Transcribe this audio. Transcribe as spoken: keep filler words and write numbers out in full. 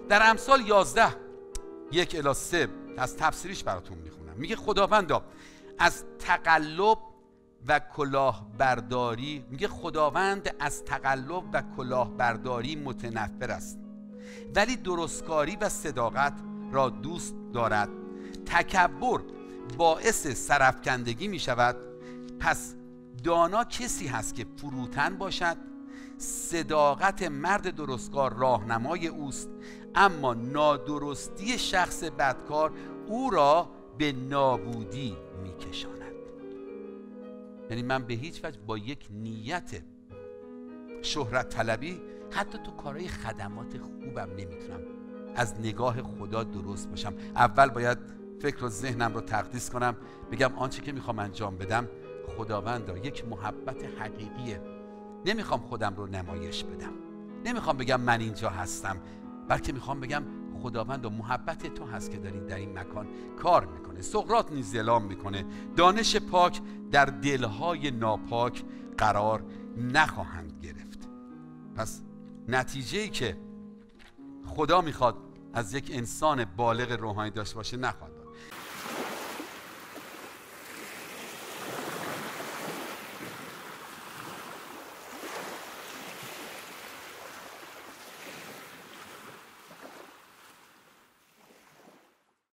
در امثال یازده یک الی سه از تفسیرش براتون میخونم. میگه خداوندا از تقلب و کلاهبرداری میگه خداوند از تقلب و کلاهبرداری متنفر است، ولی درستکاری و صداقت را دوست دارد. تکبر باعث سرافکندگی می شود. پس دانا کسی هست که فروتن باشد. صداقت مرد درستکار راهنمای اوست، اما نادرستی شخص بدکار او را به نابودی می کشاند. یعنی من به هیچ وجه با یک نیت شهرت طلبی حتی تو کارهای خدمات خوبم نمیتونم از نگاه خدا درست باشم. اول باید فکر و ذهنم رو تقدیس کنم، بگم آنچه که میخوام انجام بدم خداوندا یک محبت حقیقیه، نمیخوام خودم رو نمایش بدم، نمیخوام بگم من اینجا هستم، بلکه میخوام بگم خداوندا محبت تو هست که داری در این مکان کار میکنه. سقراط نیز اعلام میکنه دانش پاک در دلهای ناپاک قرار نخواهند گرفت. پس نتیجه‌ای که خدا میخواد از یک انسان بالغ روحانی داشته باشه نخواد.